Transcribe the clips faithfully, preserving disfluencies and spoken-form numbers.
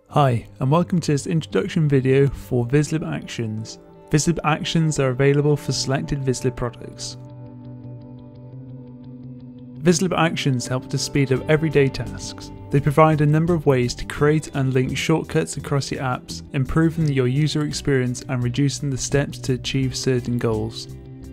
Hi, and welcome to this introduction video for Vizlib Actions. Vizlib Actions are available for selected Vizlib products. Vizlib Actions help to speed up everyday tasks. They provide a number of ways to create and link shortcuts across your apps, improving your user experience and reducing the steps to achieve certain goals.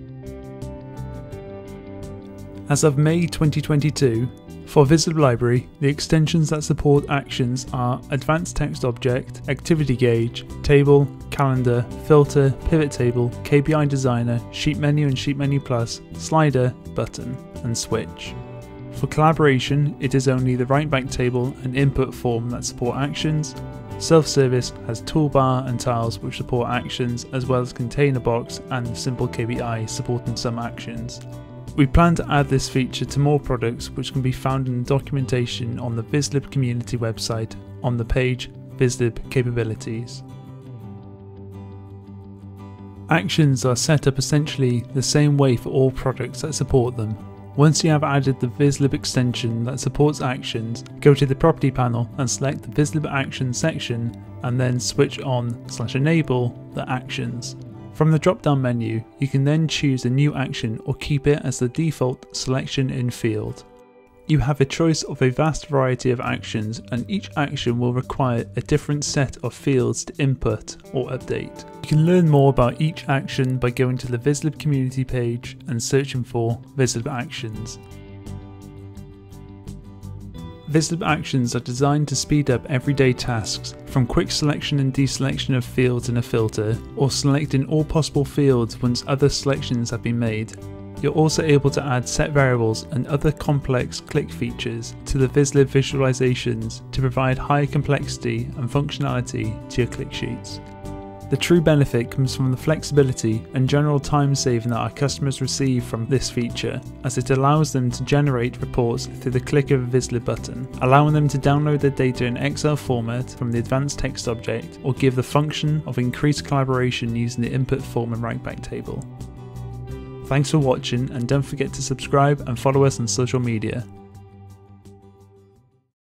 As of May twenty twenty-two, for Vizlib Library, the extensions that support actions are Advanced Text Object, Activity Gauge, Table, Calendar, Filter, Pivot Table, K P I Designer, Sheet Menu and Sheet Menu Plus, Slider, Button, and Switch. For collaboration, it is only the write-back table and input form that support actions. Self-service has toolbar and tiles which support actions, as well as container box and simple K P I supporting some actions. We plan to add this feature to more products, which can be found in the documentation on the Vizlib community website on the page Vizlib Capabilities. Actions are set up essentially the same way for all products that support them. Once you have added the Vizlib extension that supports actions, go to the property panel and select the Vizlib Actions section and then switch on slash enable the actions. From the drop-down menu, you can then choose a new action or keep it as the default selection in field. You have a choice of a vast variety of actions, and each action will require a different set of fields to input or update. You can learn more about each action by going to the Vizlib community page and searching for Vizlib Actions. Vizlib Actions are designed to speed up everyday tasks, from quick selection and deselection of fields in a filter, or selecting all possible fields once other selections have been made. You're also able to add set variables and other complex Qlik features to the Vizlib visualizations to provide higher complexity and functionality to your Qlik sheets. The true benefit comes from the flexibility and general time saving that our customers receive from this feature, as it allows them to generate reports through the click of a Vizlib button, allowing them to download their data in Excel format from the Advanced Text Object, or give the function of increased collaboration using the input form and write-back table. Thanks for watching, and don't forget to subscribe and follow us on social media.